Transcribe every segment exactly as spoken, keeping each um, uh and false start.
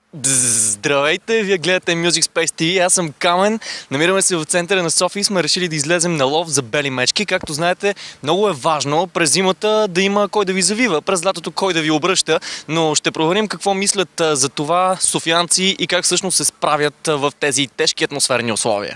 Здравейте, вие гледате Music Space ти ви, аз съм Камен, намираме се в центъра на София и сме решили да излезем на лов за бели мечки. Както знаете, много е важно през зимата да има кой да ви завива, през лятото кой да ви обръща, но ще проверим какво мислят за това софиянци и как всъщност се справят в тези тежки атмосферни условия.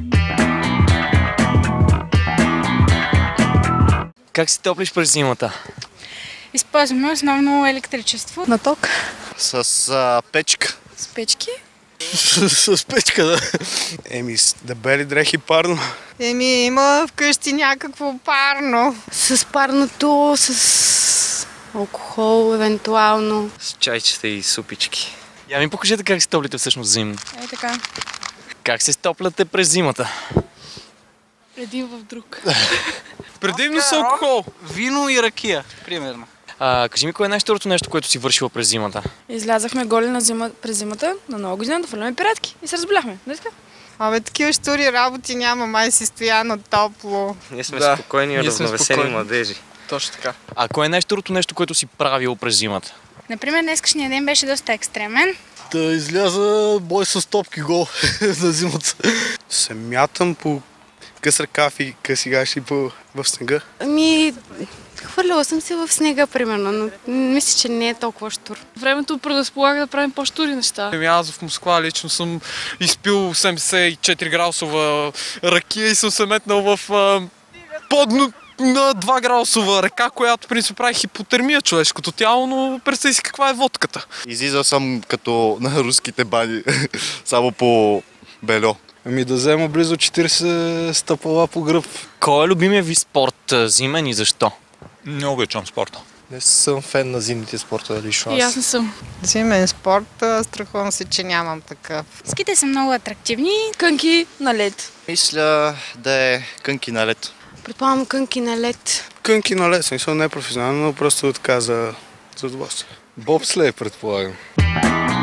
Как си топлиш през зимата? Използваме основно електричество. На ток. С а, печка. С печки. с, с печка, да. Еми, с дебели дрехи парно. Еми, има вкъщи някакво парно. С парното, с алкохол, евентуално. С чайчета и супички. Я ми покажете как си топлите всъщност зимно. Е така. Как се стопляте през зимата? Един в друг. Предимно с алкохол. Вино и ракия, примерно. А, кажи ми, кое е най-щурото нещо, което си вършила през зимата? Излязахме голи на зима, през зимата, на нова година, да фърляме пиратки и се разболяхме. Не така? Абе, такива щури работи няма, май си стояно топло. Ние сме Да, спокойни и ние сме равновесени спокойни. младежи. Точно така. А кое е най-щурото нещо, което си правил през зимата? Например, днескашния ден беше доста екстремен. Да изляза бой с топки гол на зимата. Се мятам по къс ръкав и къси гаши по... в снега. Ами, хвърляла съм се в снега, примерно, но мисля, че не е толкова щур. Времето предразполага да правим по-щури неща. Ами аз в Москва лично съм изпил седемдесет и четири градусова ракия и съм се метнал в а, под на два градусова река, която принцип прави хипотермия човешкото тяло, но представи си каква е водката. Излизал съм като на руските бани, само по бельо. Ами да взема близо четирийсет стъпала по гръб. Кой е любимия ви спорт зимен и защо? Не обичам спорта. Не съм фен на зимните спорта, лично И аз не съм. Зимен спорт, страхувам се, че нямам такъв. Ските са много атрактивни. Кънки на лед. Мисля да е кънки на лед. Предполагам кънки на лед. Кънки на лед, смисъл не е професионално, но просто така за, за удоволствие. Бобслей, предполагам.